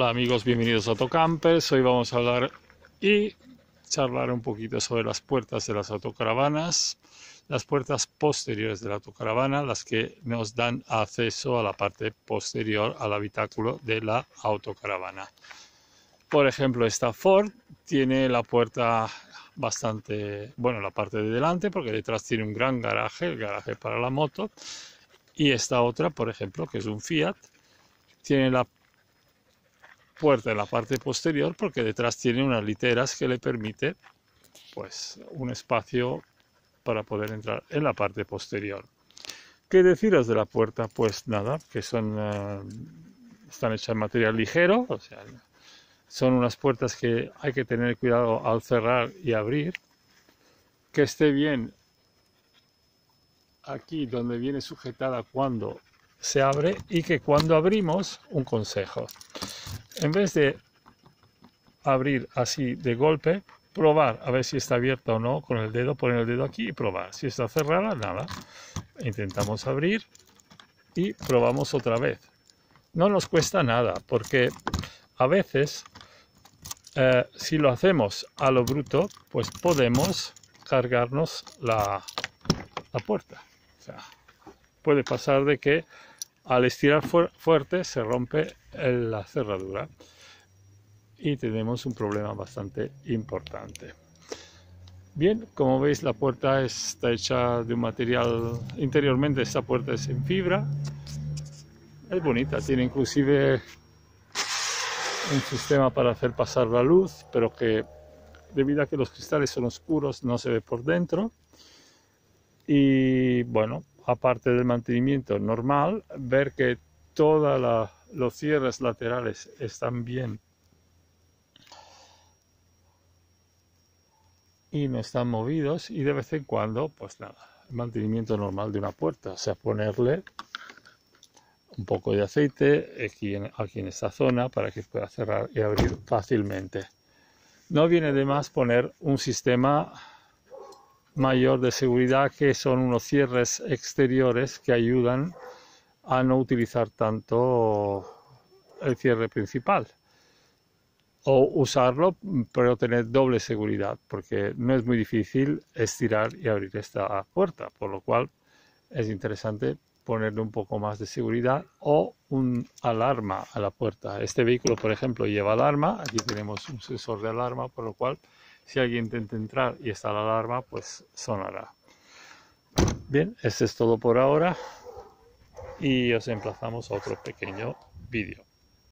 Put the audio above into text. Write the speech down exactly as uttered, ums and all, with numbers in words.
Hola amigos, bienvenidos a Autocampers. Hoy vamos a hablar y charlar un poquito sobre las puertas de las autocaravanas, las puertas posteriores de la autocaravana, las que nos dan acceso a la parte posterior al habitáculo de la autocaravana. Por ejemplo, esta Ford tiene la puerta bastante, bueno, la parte de delante, porque detrás tiene un gran garaje, el garaje para la moto, y esta otra, por ejemplo, que es un Fiat, tiene la puerta en la parte posterior porque detrás tiene unas literas que le permite pues un espacio para poder entrar en la parte posterior. ¿Qué deciros de la puerta? Pues nada, que son uh, están hechas en material ligero, o sea, son unas puertas que hay que tener cuidado al cerrar y abrir, que esté bien aquí donde viene sujetada cuando se abre, y que cuando abrimos, un consejo, en vez de abrir así de golpe, probar a ver si está abierta o no con el dedo, poner el dedo aquí y probar. Si está cerrada, nada. Intentamos abrir y probamos otra vez. No nos cuesta nada, porque a veces, eh, si lo hacemos a lo bruto, pues podemos cargarnos la, la puerta. O sea, puede pasar de que al estirar fu- fuerte se rompe la cerradura y tenemos un problema bastante importante. Bien, como veis, la puerta está hecha de un material, interiormente esta puerta es en fibra, es bonita, tiene inclusive un sistema para hacer pasar la luz, pero que debido a que los cristales son oscuros no se ve por dentro. Y bueno, aparte del mantenimiento normal, ver que todos los cierres laterales están bien y no están movidos, y de vez en cuando, pues nada, el mantenimiento normal de una puerta, o sea, ponerle un poco de aceite aquí en, aquí en esta zona para que pueda cerrar y abrir fácilmente. No viene de más poner un sistema mayor de seguridad, que son unos cierres exteriores que ayudan a no utilizar tanto el cierre principal, o usarlo pero tener doble seguridad, porque no es muy difícil estirar y abrir esta puerta, por lo cual es interesante ponerle un poco más de seguridad o un alarma a la puerta. Este vehículo, por ejemplo, lleva alarma. Aquí tenemos un sensor de alarma, por lo cual si alguien intenta entrar y está la alarma, pues sonará. Bien, esto es todo por ahora y os emplazamos a otro pequeño vídeo.